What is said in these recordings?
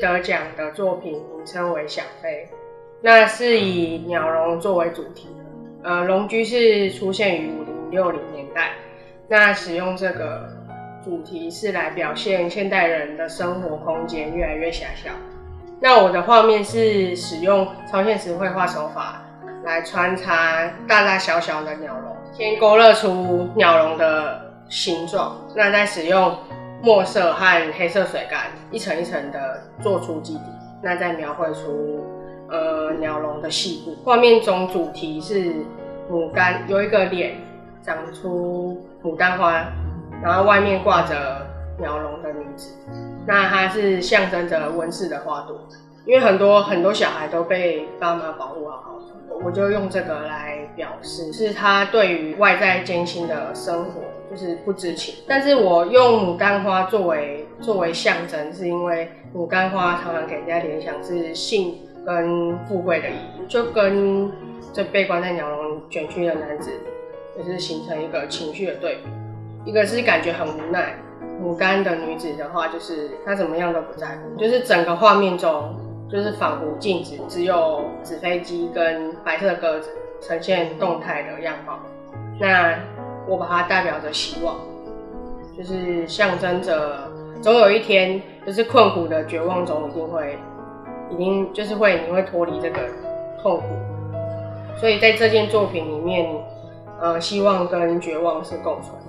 得奖的作品名称为《想飞》，那是以鸟笼作为主题的。笼居是出现于50、60年代，那使用这个主题是来表现现代人的生活空间越来越狭小。那我的画面是使用超现实绘画手法来穿插大大小小的鸟笼，先勾勒出鸟笼的形状，那再使用墨色和黑色水干一层一层的做出基底，那再描绘出鸟笼的细部。画面中主题是牡丹，有一个脸长出牡丹花，然后外面挂着鸟笼的女子，那它是象征着温室的花朵。因为很多小孩都被爸妈保护好好的，我就用这个来表示，是他对于外在艰辛的生活就是不知情。但是我用牡丹花作为象征，是因为牡丹花常常给人家联想是性跟富贵的意义，就跟这被关在鸟笼卷曲的男子，就是形成一个情绪的对比。一个是感觉很无奈，牡丹的女子的话，就是她怎么样都不在乎，就是整个画面中。就是仿佛静止，只有纸飞机跟白色鸽子呈现动态的样貌。那我把它代表着希望，就是象征着总有一天，就是困苦的绝望中你会脱离这个痛苦。所以在这件作品里面，希望跟绝望是共存的。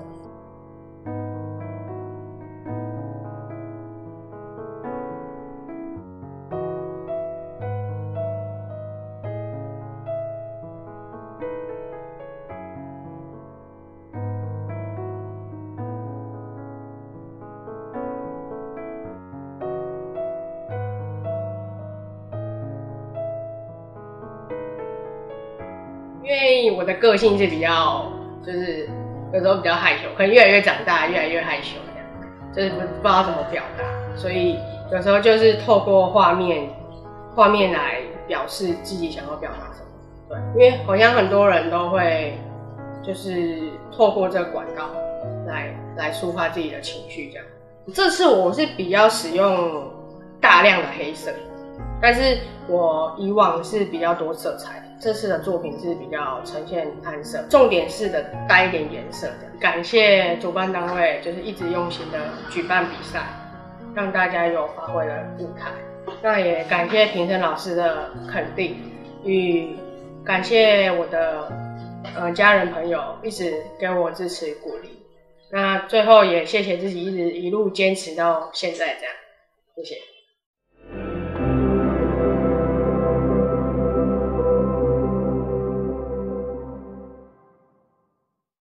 因为我的个性是比较，就是有时候比较害羞，可能越来越长大，越来越害羞这样，就是不知道怎么表达，所以有时候就是透过画面来表示自己想要表达什么。对，因为好像很多人都会就是透过这个管道来抒发自己的情绪这样。这次我是比较使用大量的黑色，但是我以往是比较多色彩。这次的作品是比较呈现暗色，重点是的带一点颜色的。感谢主办单位，就是一直用心的举办比赛，让大家有发挥的舞台。那也感谢评审老师的肯定，与感谢我的家人朋友一直给我支持鼓励。那最后也谢谢自己一路坚持到现在这样，谢谢。